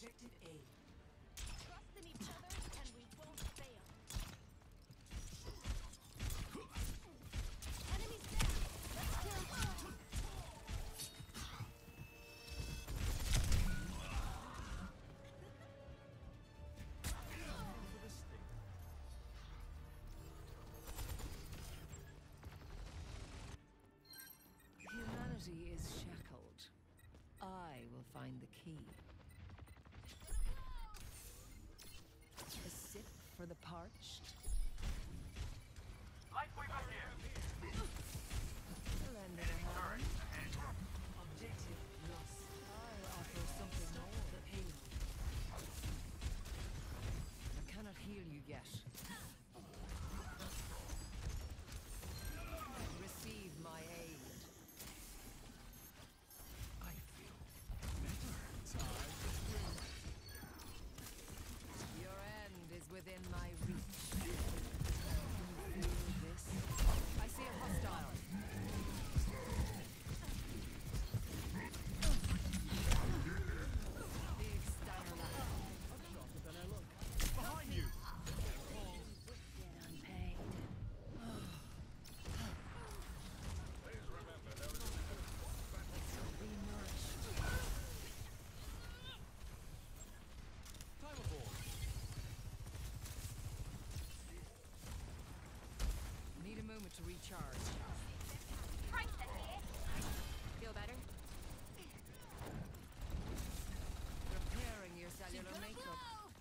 Objective A. Trust in each other and we won't fail. Enemies down! Let's kill them! Humanity is shackled. I will find the key. A sip for the parched. Lightweaver here. Lend it a hand. Objective lost. I'll offer something more. The payload. I cannot heal you yet. Receive my aid. I feel better. Your end is within my reach. Can you feel this? I see a hostile. Big Steiner. Sharper than I look. Behind you! Get unpaid. Please remember, there is Be nourished. Time aboard. Need a moment to recharge. Price here! Feel better? Repairing your cellular makeup.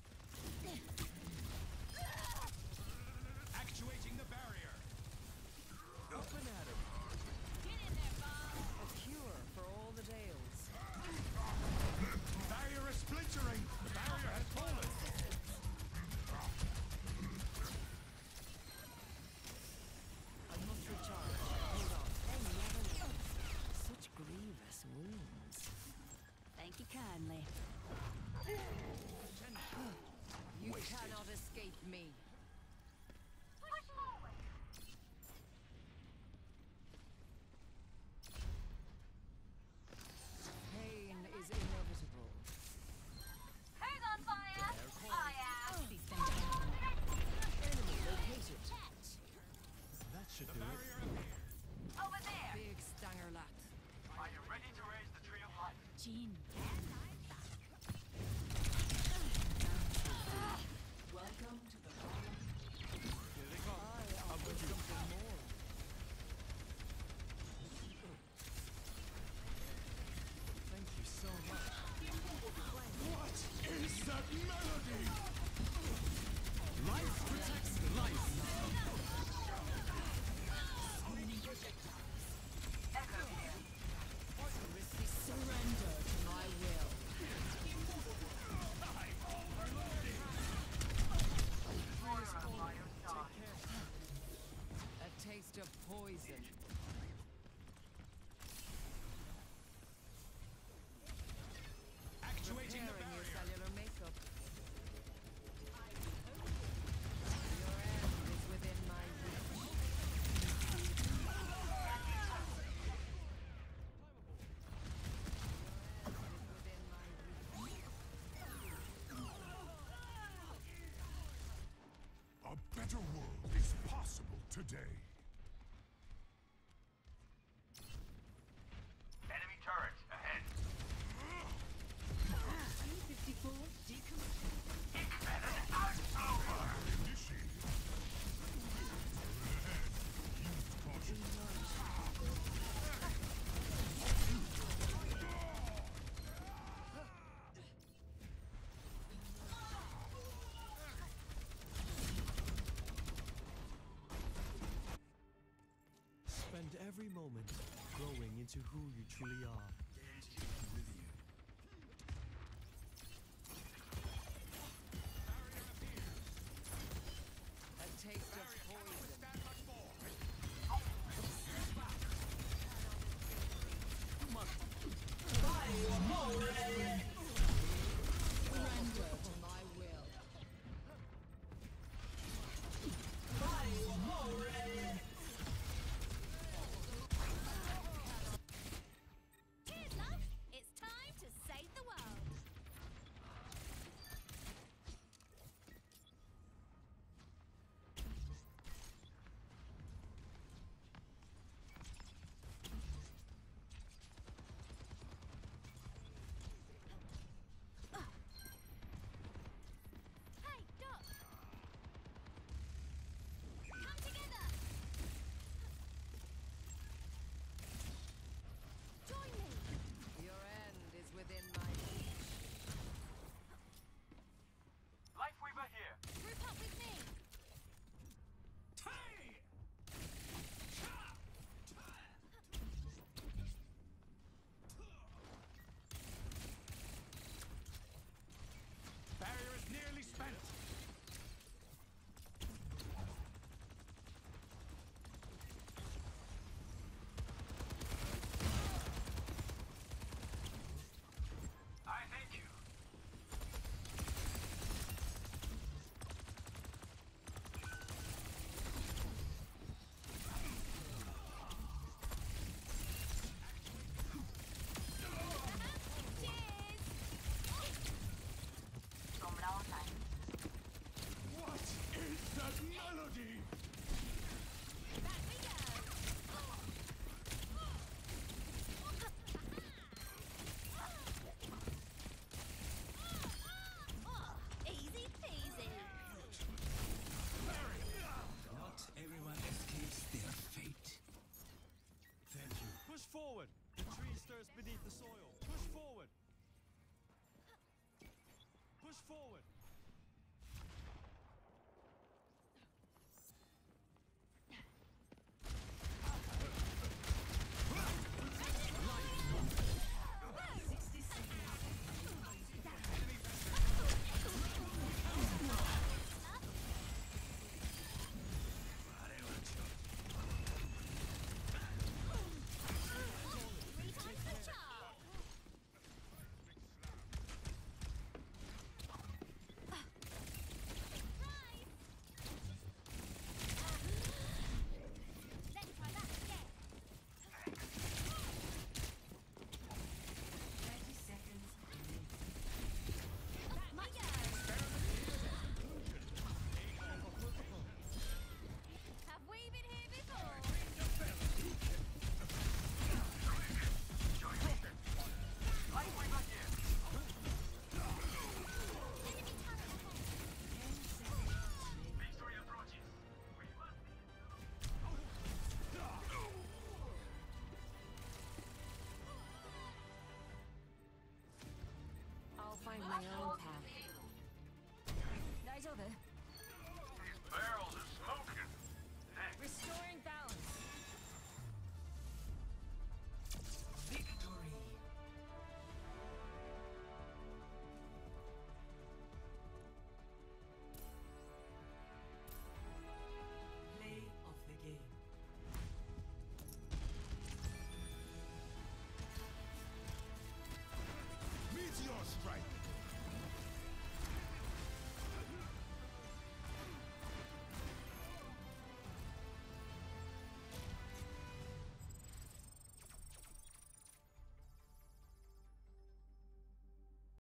Actuating the barrier. Open at him. Get in there, Bob! A cure for all the Dales. Barrier is splintering. The barrier has fallen. I must recharge. Hold on. Such grievous wounds. Thank you kindly. You cannot escape me. Push forward! Pain is inevitable. Who's on fire? I am! Enemy located. That should the do it. barrier appears. Over there! Big Stanger lat. Are you ready to raise the tree of life? Jean. Welcome to the Royal. Here they come. I offer something more. Thank you so much. What is that melody? Life protects life. Surrender to my will. A taste of poison. Actuating the Repairing your barrier. cellular makeup. Your end is within my reach. Within my reach. A better world is possible today. Enemy turret ahead. 54 decommissioned. Initiate. Use caution. Spend every moment growing into who you truly are. A taste of poison. Surrender to my will. forward! Let's try that again. 30 seconds remaining. My go. Have we been here before? Enemy turret ahead. 10 seconds remaining. Victory approaches. We must I'll find my own path. 大丈夫? These barrels are smoking. Thanks. Restoring balance. Victory. Play of the game. Meteor strike!